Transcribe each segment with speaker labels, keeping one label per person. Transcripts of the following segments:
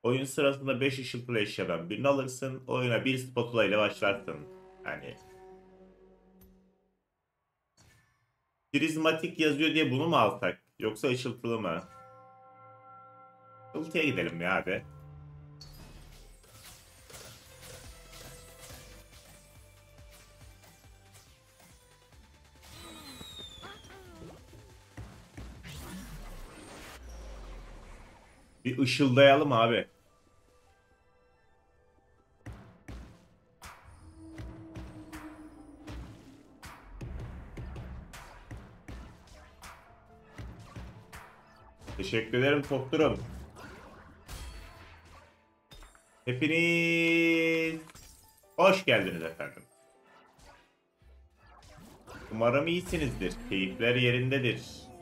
Speaker 1: Oyun sırasında 5 ışıltılı eşyadan birini alırsın. Oyuna bir spatula ile başlarsın. Yani prizmatik yazıyor diye bunu mu alsak? Yoksa ışıltılı mı? Işıltıya gidelim ya hadi. Bir ışıldayalım abi. Teşekkür ederim Tokturum. Hepiniz hoş geldiniz efendim. Umarım iyisinizdir. Keyifler yerindedir.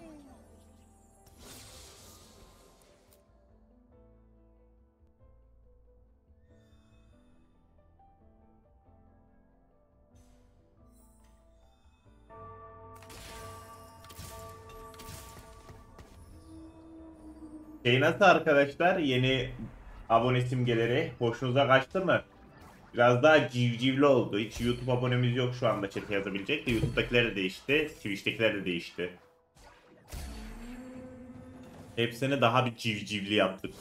Speaker 1: Şey nasıl arkadaşlar? Yeni abone simgeleri hoşunuza kaçtı mı? Biraz daha civcivli oldu. Hiç YouTube abonemiz yok şu anda chat'e yazabilecek de YouTube'dakiler de değişti. Twitch'tekiler de değişti. Hepsini daha bir civcivli yaptık.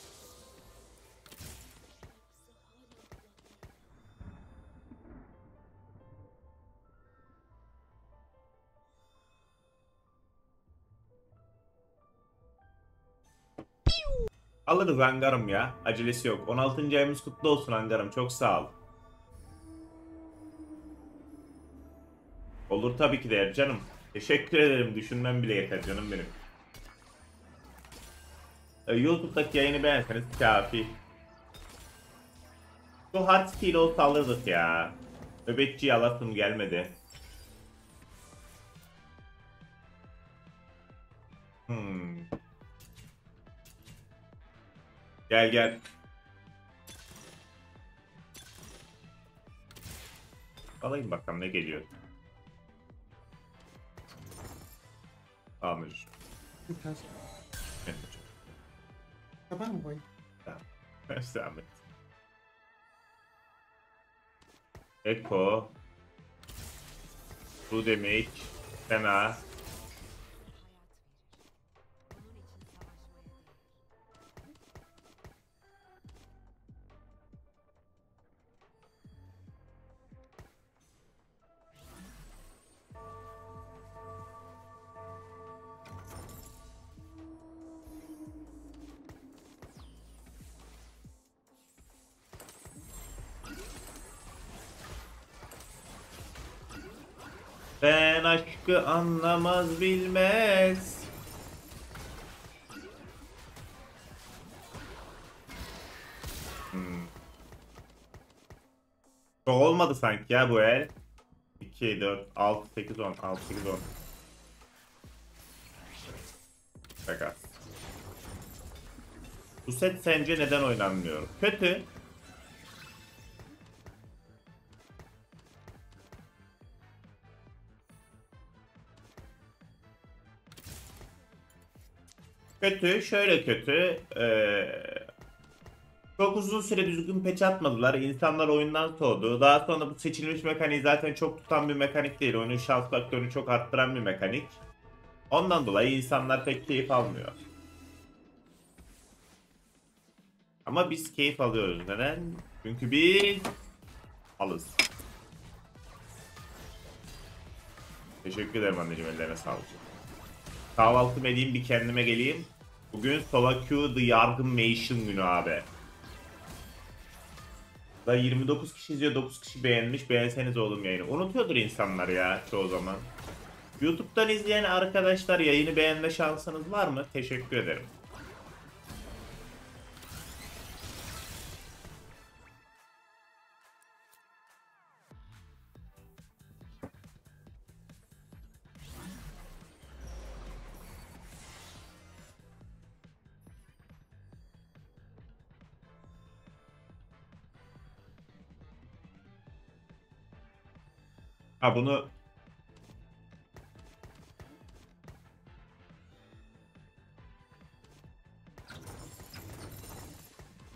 Speaker 1: Alırız Angarım ya. Acelesi yok. 16. ayımız kutlu olsun Angarım. Çok sağ ol. Olur tabii ki de canım. Teşekkür ederim. Düşünmem bile yeter canım benim. YouTube'daki yayını beğenseniz kafi. Bu hard steel olsa alırdık ya. Nöbetçi alasım gelmedi. Hmm. Gel gel. Alayım bakalım ne geliyor. Tamir.
Speaker 2: Lucas, tamam boy.
Speaker 1: Tamam. Zahmet. Eko. Bu demek. Fena. Ben aşkı anlamaz bilmez. Hmm. Çok olmadı sanki ya bu el. 2, 4, 6, 8, 10. 6, 8, 10. Şaka. Bu set sence neden oynanmıyor? Kötü. Kötü. Şöyle kötü. Çok uzun süre düzgün patch atmadılar. İnsanlar oyundan soğudu. Daha sonra bu seçilmiş mekaniği zaten çok tutan bir mekanik değil. Oyunun şans faktörünü çok arttıran bir mekanik. Ondan dolayı insanlar pek keyif almıyor. Ama biz keyif alıyoruz. Neden? Çünkü biz alız. Teşekkür ederim anneciğim, ellerine sağlık. Kahvaltımı edeyim, bir kendime geleyim. Bugün Solo Q The Yargınmation günü abi. Da 29 kişi izliyor, 9 kişi beğenmiş. Beğenseniz oğlum yayını. Unutuyordur insanlar ya çoğu zaman. YouTube'dan izleyen arkadaşlar, yayını beğenme şansınız var mı? Teşekkür ederim. Ha bunu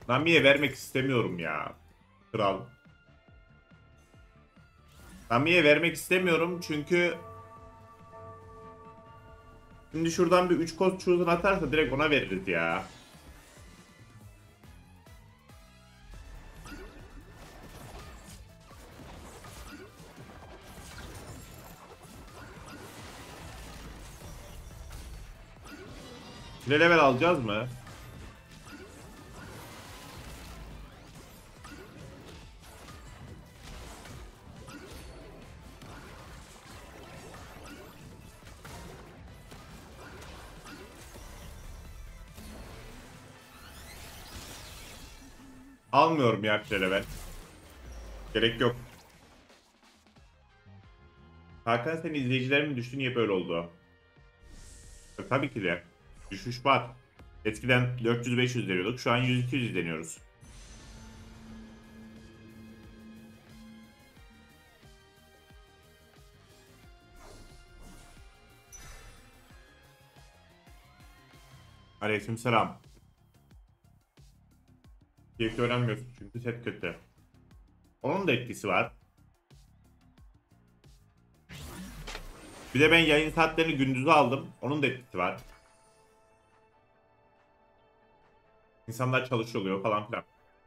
Speaker 1: Nami'ye vermek istemiyorum ya. Kral. Nami'ye vermek istemiyorum çünkü şimdi şuradan bir 3 koz chosen atarsa direkt ona veririz ya. Bir level alacağız mı? Almıyorum ya bir level. Gerek yok. Hakan senin izleyicilerin mi düştü, niye böyle oldu? Tabii ki de. Düşüş var. Eskiden 400-500 veriyorduk. Şu an 100-200 izleniyoruz. Aleykümselam. Keyifli öğrenmiyorsun çünkü set kötü. Onun da etkisi var. Bir de ben yayın saatlerini gündüze aldım. Onun da etkisi var. İnsanlar çalışıyor falan filan.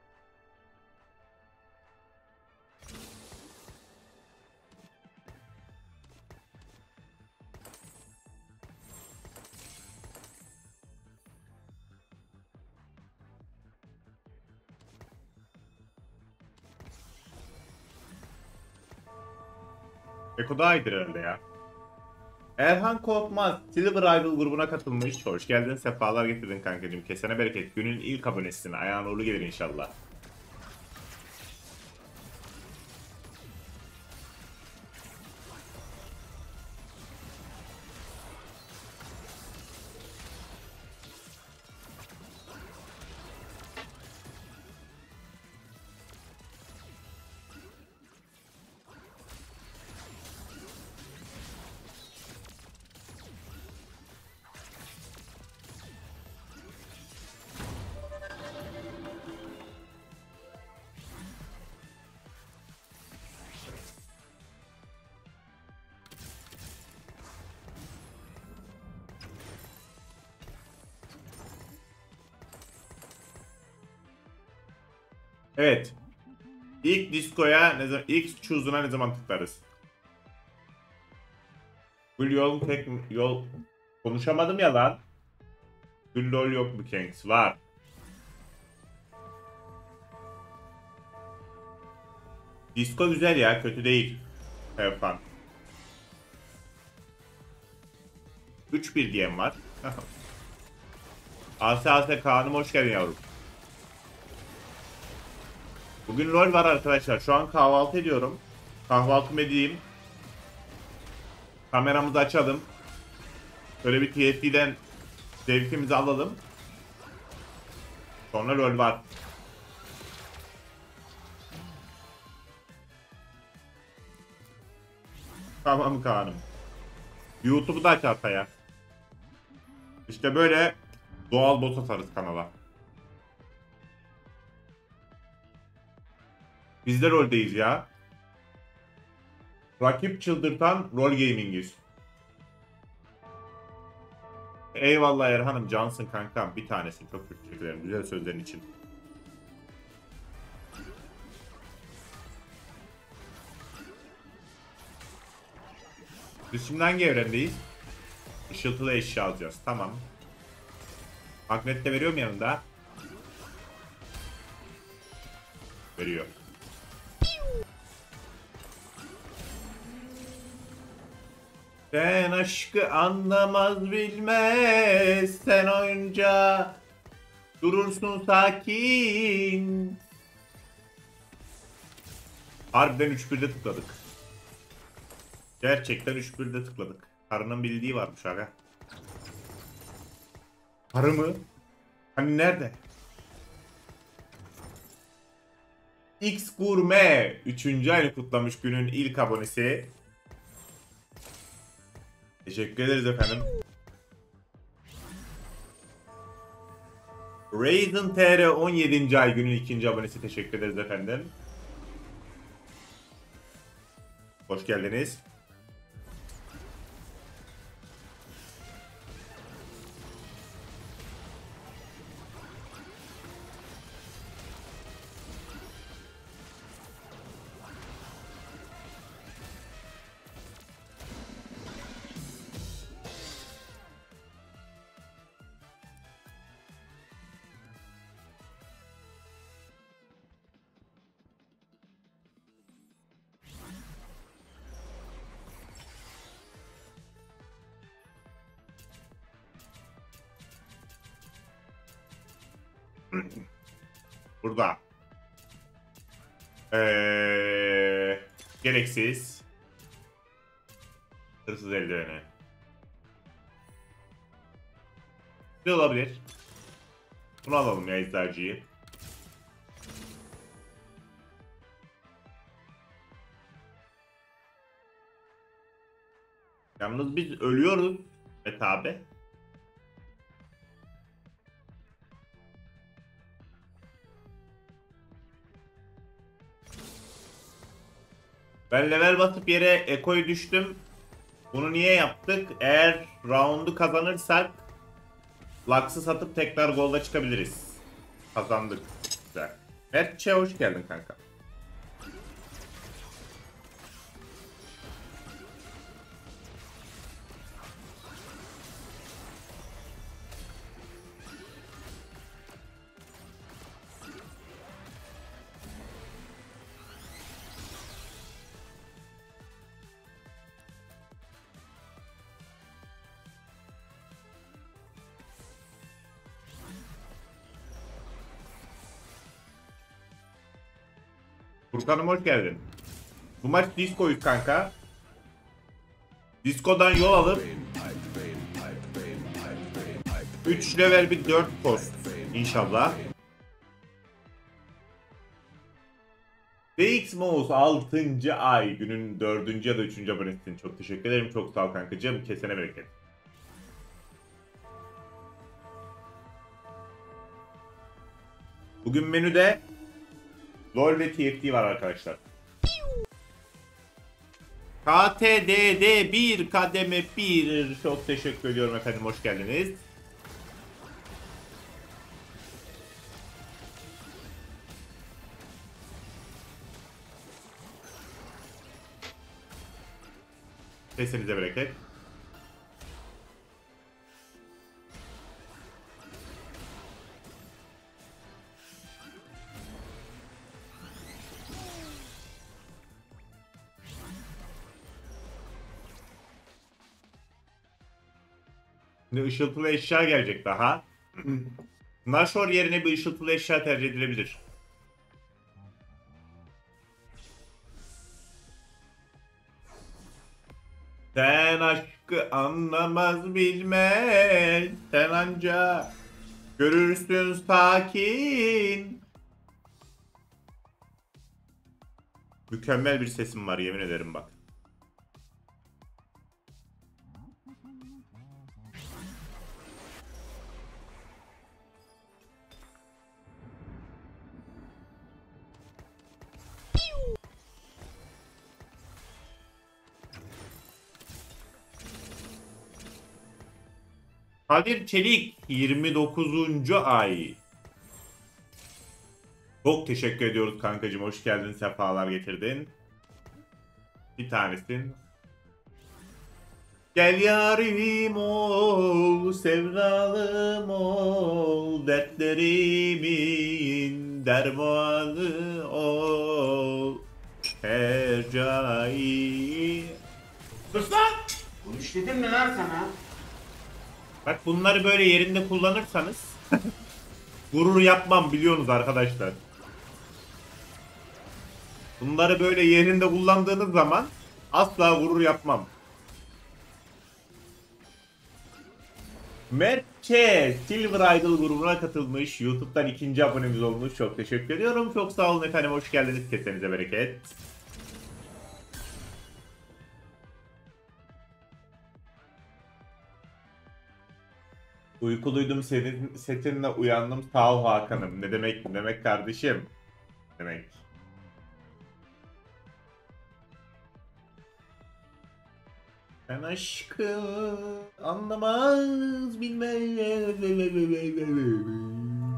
Speaker 1: Eko daha iyidir herhalde ya. Erhan Korkmaz Silver Idol grubuna katılmış. Hoş geldin, sefalar getirdin kankacığım. Kesene bereket. Günün ilk abonesin. Ayağın uğurlu gelir inşallah. Evet. İlk diskoya ne zaman, ilk choose'una ne zaman tıklarız? Gül yol tek yol konuşamadım ya lan. Gül lol yok mu Kengs? Var. Disco güzel ya, kötü değil. Have fun. 3-1 diyen var. AS Kaan'ım hoş geldin yavrum. Bugün LoL var arkadaşlar. Şu an kahvaltı ediyorum. Kahvaltımı edeyim. Kameramızı açalım. Şöyle bir TFT'den zevkimizi alalım. Sonra LoL var. Tamam Kaan'ım. YouTube'u da aç arkaya. İşte böyle doğal bot atarız kanala. Biz de LoL'deyiz ya. Rakip çıldırtan rol gamingiz. Eyvallah Erhan'ım, cansın kankam. Bir tanesin. Çok teşekkür ederim güzel sözlerin için. Biz şimdi hangi evrendeyiz? Işıltılı eşya alacağız. Tamam. Magnet de veriyor mu yanında? Veriyor. Sen aşkı anlamaz bilmez, sen oyunca durursun sakin. Harbiden 3-1'de tıkladık. Gerçekten 3-1'de tıkladık. Karının bildiği varmış aga. Karı mı? Hani nerede? X Gurme 3. ayını kutlamış, günün ilk abonesi. Teşekkür ederiz efendim. Raiden TR 17. ay günün 2. abonesi, teşekkür ederiz efendim. Hoş geldiniz. Burada. Gereksiz. Hırsız eldiveni. Ne olabilir? Bunu alalım ya, eczacıyı. Yalnız biz ölüyoruz. Abi. Ben level basıp yere ekoyu düştüm. Bunu niye yaptık? Eğer round'u kazanırsak Lux'ı satıp tekrar golda çıkabiliriz. Kazandık. Güzel. Mertçe hoş geldin kanka. Furkan'ım hoş geldin. Bu maç Disco'yuz kanka. Disco'dan yol alıp 3 level bir 4 post inşallah. DX Mouse 6. ay günün 4. ya da 3. abonesin. Çok teşekkür ederim. Çok sağ ol kankacığım. Kesene bereket. Bugün menüde LoL ve TFT var arkadaşlar. KTDD 1 kademe 1. Çok teşekkür ediyorum efendim. Hoş geldiniz. Sesinize bereket. Şimdi ışıltılı eşya gelecek daha. Nashor yerine bir ışıltılı eşya tercih edilebilir. Sen aşkı anlamaz bilmez, sen anca görürsün sakin. Mükemmel bir sesim var, yemin ederim bak. Kadir Çelik 29. ay. Çok teşekkür ediyoruz kankacığım. Hoş geldin. Sefalar getirdin. Bir tanesin. Gel yarim ol, sevdalım ol, dertlerimin dermanı ol. Hercai. Sus lan!
Speaker 2: Konuş dedim mi lan sana?
Speaker 1: Bak bunları böyle yerinde kullanırsanız gurur yapmam, biliyorsunuz arkadaşlar. Bunları böyle yerinde kullandığınız zaman asla gurur yapmam. Mertçe Silver Idol grubuna katılmış. YouTube'dan 2. abonemiz olmuş. Çok teşekkür ediyorum. Çok sağ olun efendim. Hoş geldiniz. Kesenize bereket. Uykuluydum senin setinle uyandım sağ ol Hakan'ım. Ne demek ne demek kardeşim? Ne demek? Ben aşkı anlamaz bilmem.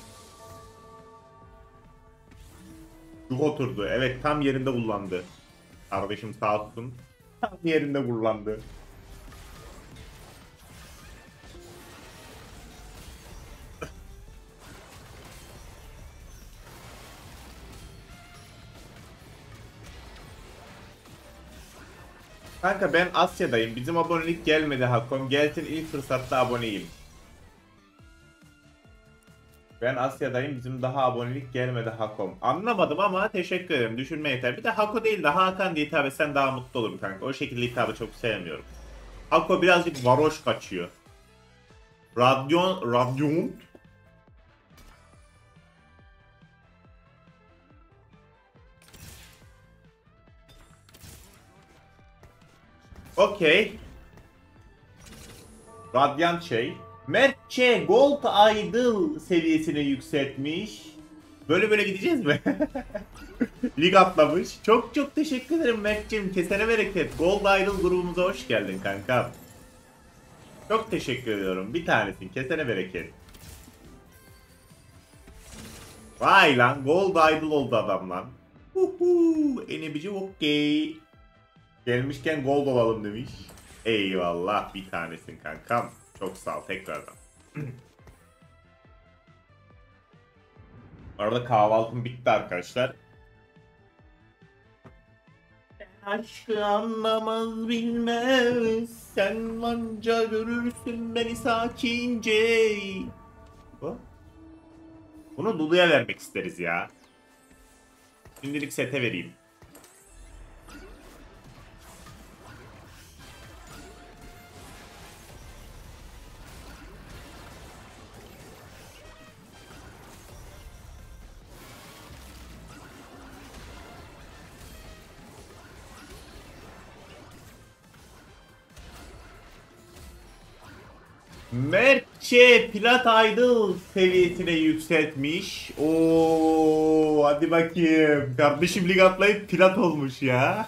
Speaker 1: Çok oturdu. Evet tam yerinde kullandı. Kardeşim sağ olsun. Tam yerinde kullandı. Kanka ben Asya'dayım. Bizim abonelik gelmedi Hakom. Gelsin ilk fırsatta aboneyim. Ben Asya'dayım. Bizim daha abonelik gelmedi Hakom. Anlamadım ama teşekkür ederim. Düşünme yeter. Bir de Hako değil de Hakan diye hitap etsen daha mutlu olurum kanka. O şekilde hitabı çok sevmiyorum. Hako birazcık varoş kaçıyor. Radyon. Okey. Radyant şey. Mertçe Gold Idol seviyesine yükseltmiş. Böyle böyle gideceğiz mi? Lig atlamış. Çok çok teşekkür ederim Mert'cim. Kesene bereket. Gold Idol grubumuza hoş geldin kanka. Çok teşekkür ediyorum. Bir tanesin. Kesene bereket. Vay lan. Gold Idol oldu adam lan. Enebici okey. Gelmişken gold olalım demiş. Eyvallah. Bir tanesin kankam. Çok sağ ol tekrardan. Arada kahvaltım bitti arkadaşlar. Aşkı anlamaz bilmez. Sen anca görürsün beni sakince. Bu? Bunu Lulu'ya vermek isteriz ya. Şimdilik sete vereyim. Mertçe Plat Idol seviyesine yükseltmiş. Oo, hadi bakayım. Kardeşim lig atlayıp plat olmuş ya.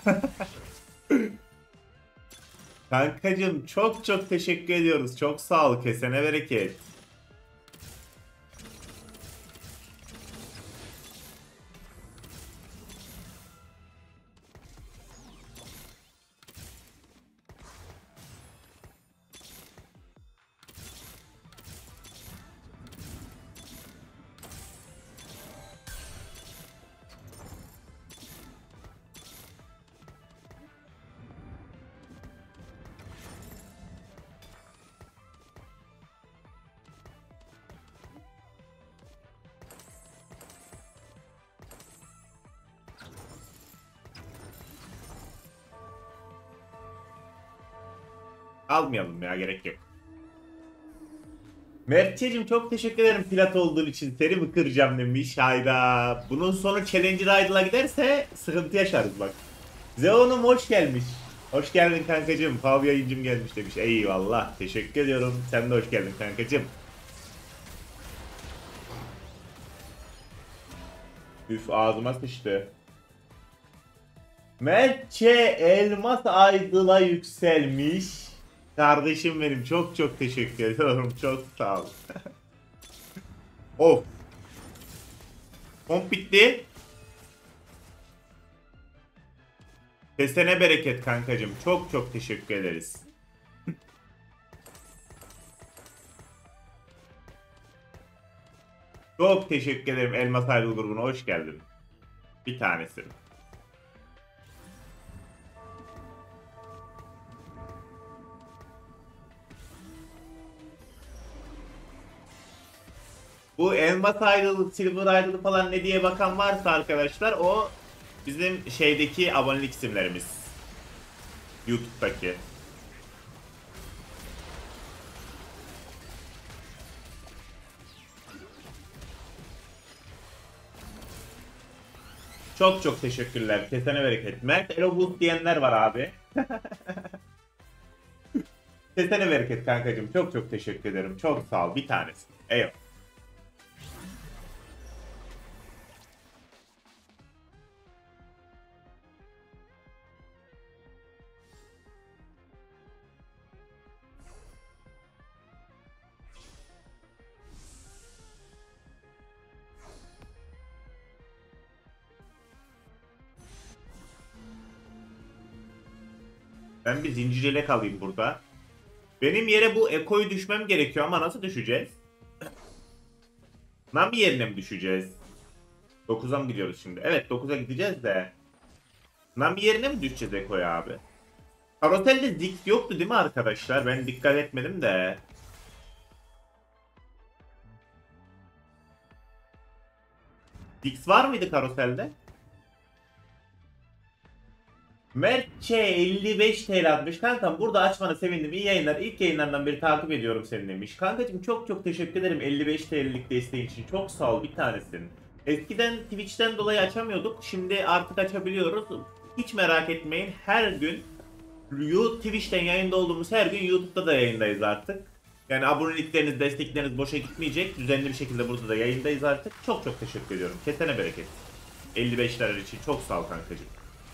Speaker 1: Kankacım çok çok teşekkür ediyoruz. Çok sağ ol. Kesene bereket. Almayalım ya gerek yok. Mertçe'cim çok teşekkür ederim plat olduğun için. Seni mi kıracağım demiş. Hayda. Bunun sonu Challenger Idol'a giderse sıkıntı yaşarız bak. Zeon'um hoş gelmiş. Hoş geldin kankacım. Fav yayıncım gelmiş demiş. Eyvallah. Teşekkür ediyorum. Sen de hoş geldin kankacım. Üf ağzıma sıçtı. Mertçe Elmas Idol'a yükselmiş. Kardeşim benim çok çok teşekkür ediyorum. Çok sağ ol. Of. Komp bitti. Kesene bereket kankacım. Çok çok teşekkür ederiz. Çok teşekkür ederim Elmas Idol grubuna hoş geldin. Bir tanesi. Bu Elmas Idol, Silver Idol falan ne diye bakan varsa arkadaşlar o bizim şeydeki abonelik isimlerimiz. YouTube'daki. Çok çok teşekkürler. Kesene bereket. Mert Elobus diyenler var abi. Kesene bereket kankacığım. Çok çok teşekkür ederim. Çok sağ ol. Bir tanesi. Eyvallah. Ben bir zincirlek alayım burada. Benim yere bu Eko'yu düşmem gerekiyor ama nasıl düşeceğiz? Nami yerine mi düşeceğiz? 9'a mı gidiyoruz şimdi? Evet 9'a gideceğiz de. Nami yerine mi düşeceğiz Eko'ya abi? Karoselde Ziggs yoktu değil mi arkadaşlar? Ben dikkat etmedim de. Ziggs var mıydı karoselde? Mertçe 55 TL atmış. Kankam burada açmana sevindim. İyi yayınlar. İlk yayınlardan beri takip ediyorum seni demiş. Kankacığım çok çok teşekkür ederim 55 TL'lik desteğin için. Çok sağ ol bir tanesin. Eskiden Twitch'ten dolayı açamıyorduk. Şimdi artık açabiliyoruz. Hiç merak etmeyin. Her gün Twitch'ten yayında olduğumuz her gün YouTube'da da yayındayız artık. Yani abonelikleriniz, destekleriniz boşa gitmeyecek. Düzenli bir şekilde burada da yayındayız artık. Çok çok teşekkür ediyorum. Kesene bereket. 55'ler için çok sağ ol kankacığım.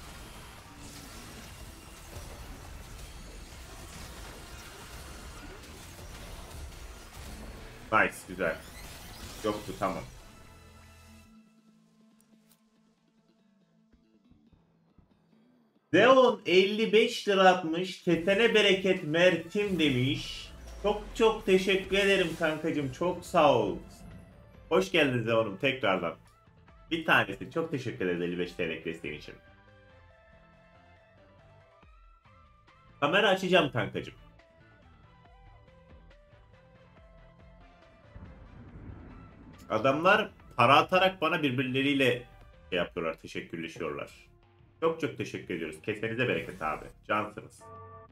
Speaker 1: Nice, güzel. Yoktu, tamam. Deon 55 lira atmış. Kesene bereket Mert'im demiş. Çok çok teşekkür ederim kankacığım. Çok sağ ol. Hoş geldiniz Deon'um tekrardan. Bir tanesi. Çok teşekkür ederiz 55 TL desteğin için. Kamera açacağım kankacığım. Adamlar para atarak bana birbirleriyle şey yapıyorlar, teşekkürleşiyorlar. Çok çok teşekkür ediyoruz. Kesenize bereket abi. Cansınız.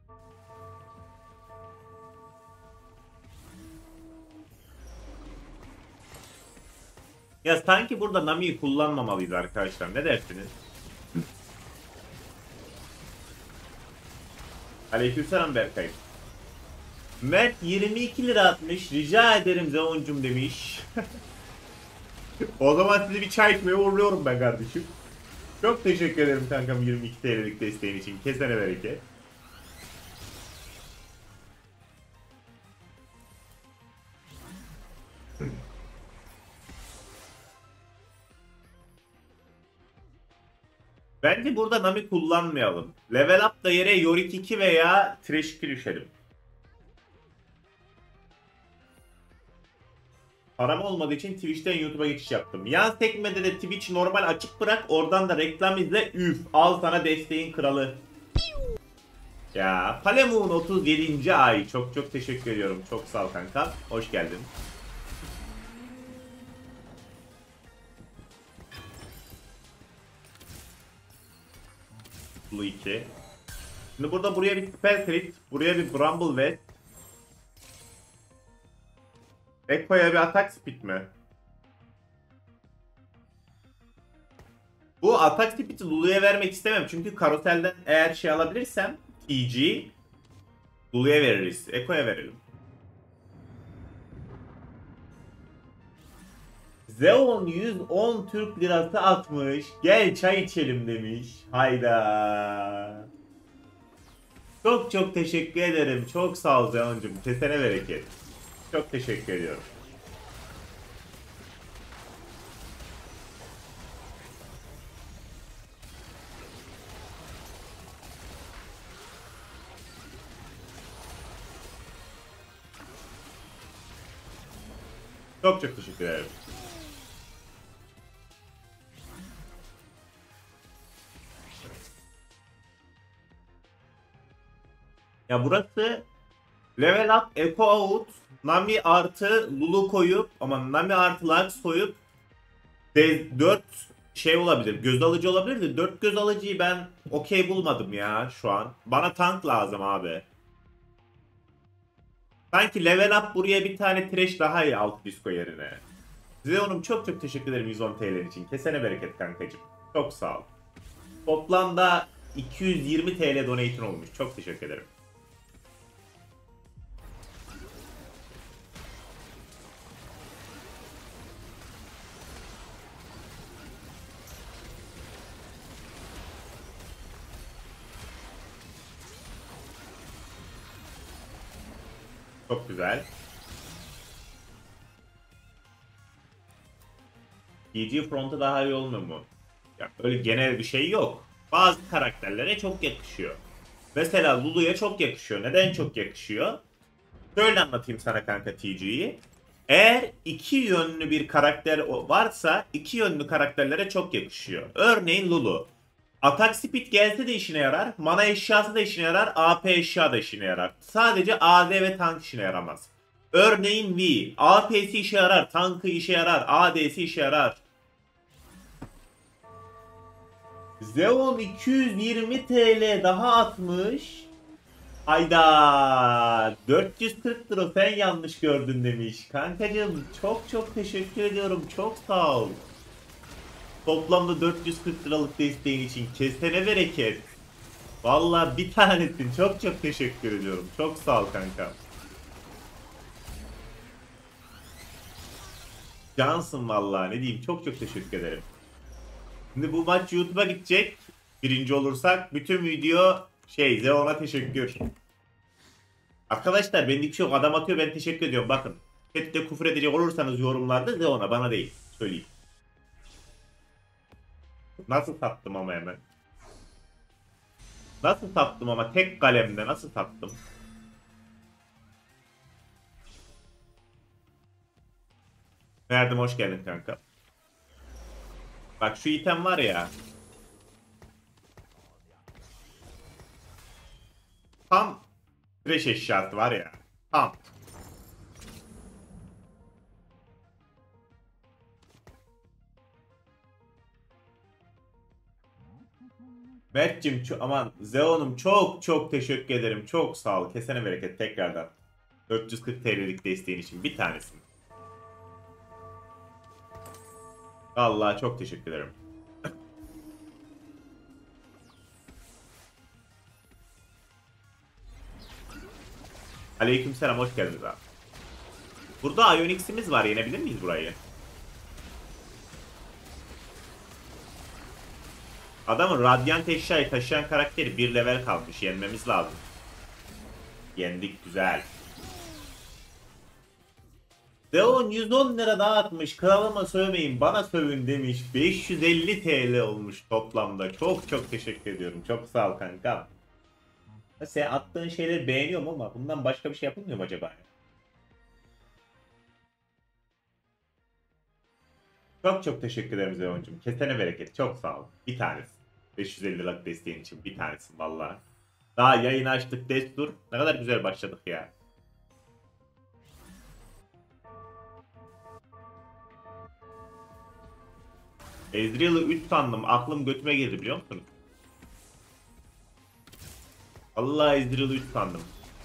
Speaker 1: Ya sanki burada Nami'yi kullanmamalıyız arkadaşlar. Ne dersiniz? Aleykümselam Berkay. Mert 22 lira atmış. Rica ederim Zeoncum demiş. O zaman sizi bir çay içmeye uğurluyorum ben kardeşim. Çok teşekkür ederim kankam 22 TL'lik desteğin için. Kesene bereket. Bence burada Nami kullanmayalım. Level up da yere Yorick 2 veya Thresh 2 düşelim. Param olmadığı için Twitch'ten YouTube'a geçiş yaptım. Yan sekmede de Twitch normal açık bırak. Oradan da reklam izle. Üf. Al sana desteğin kralı. Ya Palemoon 37. ay. Çok çok teşekkür ediyorum. Çok sağ ol kanka. Hoş geldin. Bu 2. Şimdi burada buraya bir Spell Crit. Buraya bir Bramble West. Ekko'ya bir atak speed mi? Bu atak speed'i Lulu'ya vermek istemem. Çünkü karoselden eğer şey alabilirsem TG Lulu'ya veririz. Ekko'ya verelim. Zeon 110 Türk lirası atmış. Gel çay içelim demiş. Hayda. Çok çok teşekkür ederim. Çok sağ ol Zeon'cum. Kesene bereket. Çok teşekkür ediyorum. Çok çok teşekkür ederim. Ya burası level up, echo out, Nami artı Lulu koyup ama Nami artı Lux koyup 4 şey olabilir. Göz alıcı olabilir de 4 göz alıcıyı ben okey bulmadım ya şu an. Bana tank lazım abi. Sanki level up buraya bir tane trash daha iyi alt disco yerine. Zeon'um çok çok teşekkür ederim 110 TL için. Kesene bereket kankacım. Çok sağ ol. Toplamda 220 TL donation olmuş. Çok teşekkür ederim. Çok güzel. GG Front'a daha iyi olmuyor mu? Ya öyle genel bir şey yok. Bazı karakterlere çok yakışıyor. Mesela Lulu'ya çok yakışıyor. Neden çok yakışıyor? Şöyle anlatayım sana kanka TG'yi. Eğer iki yönlü bir karakter varsa iki yönlü karakterlere çok yakışıyor. Örneğin Lulu. Atak speed gelse de işine yarar. Mana eşyası da işine yarar. AP eşya da işine yarar. Sadece AD ve tank işine yaramaz. Örneğin V. AP'si işe yarar. Tankı işe yarar. AD'si işe yarar. Zeon 220 TL daha atmış. Hayda 440 lira sen yanlış gördün demiş. Kankacığım çok çok teşekkür ediyorum. Çok sağ ol. Toplamda 440 liralık desteğin için kesene bereket. Vallahi bir tanesin. Çok çok teşekkür ediyorum. Çok sağ ol kanka. Cansın vallahi ne diyeyim. Çok çok teşekkür ederim. Şimdi bu maç YouTube'a gidecek. Birinci olursak bütün video Zeon'a teşekkür. Arkadaşlar benlik bir şey yok. Adam atıyor ben teşekkür ediyorum. Bakın. Chatte küfür edecek olursanız yorumlarda Zeon'a bana değil. Söyleyeyim. Nasıl sattım ama hemen. Nasıl sattım ama tek kalemde nasıl sattım? Verdim hoş geldin kanka. Bak şu item var ya. Tam fresh eşyası var ya. Tam. Mert'cim aman Zeon'um çok çok teşekkür ederim. Çok sağ ol. Kesene bereket tekrardan. 440 TL'lik desteğin için bir tanesini. Vallahi çok teşekkür ederim. Aleykümselam hoş geldiniz abi. Burada Ionix'imiz var. Yenebilir miyiz burayı? Adamın Radyant eşyayı taşıyan karakteri bir level kalmış. Yenmemiz lazım. Yendik güzel. Deon 110 lira dağıtmış. Kralıma sövmeyin bana sövün demiş. 550 TL olmuş toplamda. Çok çok teşekkür ediyorum. Çok sağ ol kankam. Sen attığın şeyleri beğeniyorum ama bundan başka bir şey yapılmıyor mu acaba? Çok çok teşekkür ederim Zeon'cum. Kesene bereket. Çok sağ ol. Bir tanesi. 550 liralık desteğin için bir tanesin valla. Daha yayını açtık destur. Ne kadar güzel başladık ya. Ezreal'ı 3 sandım. Aklım götüme girdi biliyor musunuz? Allah Ezreal'ı 3 sandım.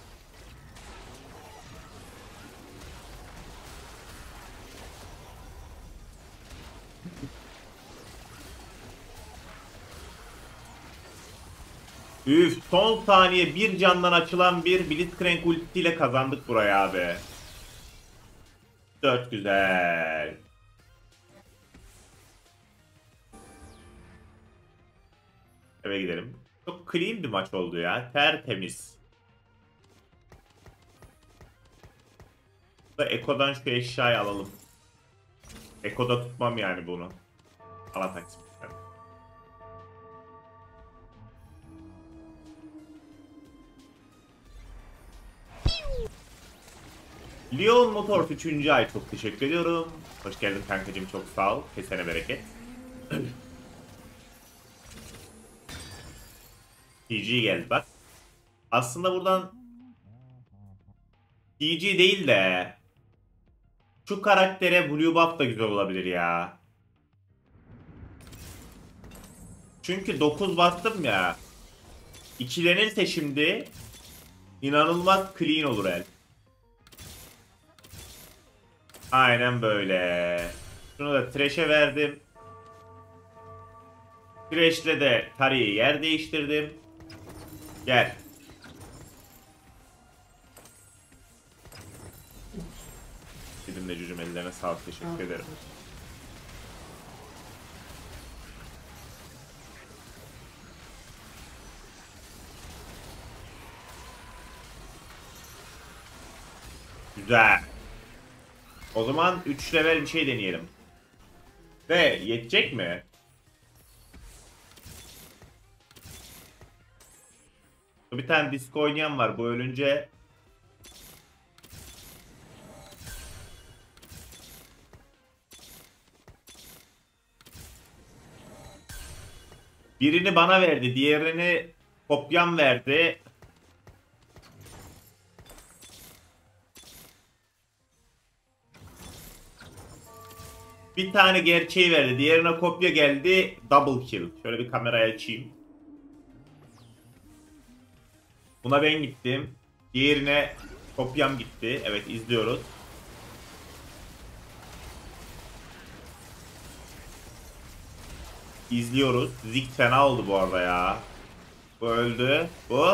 Speaker 1: Üf son saniye bir candan açılan bir Blitzcrank ultisiyle kazandık buraya abi. 4 güzel. Eve gidelim. Çok clean bir maç oldu ya. Tertemiz. Da Eko'dan şu eşyayı alalım. Eko'da tutmam yani bunu. Ala taksim. Leon Motors 3. ay çok teşekkür ediyorum. Hoş geldin kankacığım çok sağ ol. Kesene bereket. TG geldi bak. Aslında buradan TG değil de şu karaktere Blue Buff da güzel olabilir ya. Çünkü 9 bastım ya. İkilenirse şimdi inanılmaz clean olur el. Aynen böyle. Şunu da Thresh'e verdim. Thresh'le de Tari'yi yer değiştirdim. Gel. Dedim de cücüm ellerine sağlık teşekkür ederim. Güzel. O zaman 3 level bir şey deneyelim. Ve yetecek mi? Bir tane disco oynayan var. Bu ölünce birini bana verdi, diğerini kopyam verdi. Bir tane gerçeği verdi, diğerine kopya geldi. Double kill. Şöyle bir kamerayı açayım. Buna ben gittim. Diğerine kopyam gitti. Evet, izliyoruz. İzliyoruz. Zik fena oldu bu arada ya. Bu öldü. Bu.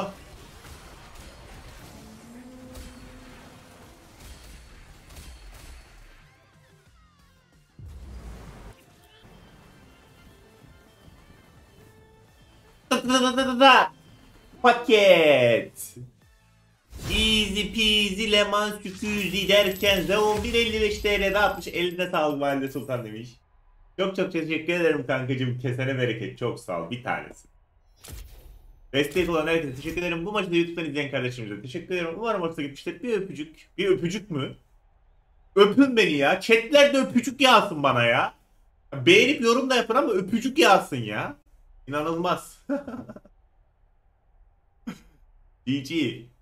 Speaker 1: Paket. Easy peasy lemon süküzi derken Zeon 1.55 TL'de atmış. Eline sağlık Valide Sultan demiş. Çok çok teşekkür ederim kankacığım. Kesene bereket. Çok sağ ol. Bir tanesi. Destek olan herkese teşekkür ederim. Bu maçı da YouTube'dan izleyen kardeşimize teşekkür ederim. Umarım hoşuna gitmiştir. Bir öpücük. Bir öpücük mü? Öpün beni ya. Chatlerde öpücük yağsın bana ya. Beğenip yorum da yapın ama öpücük yağsın ya. İnanılmaz. GG.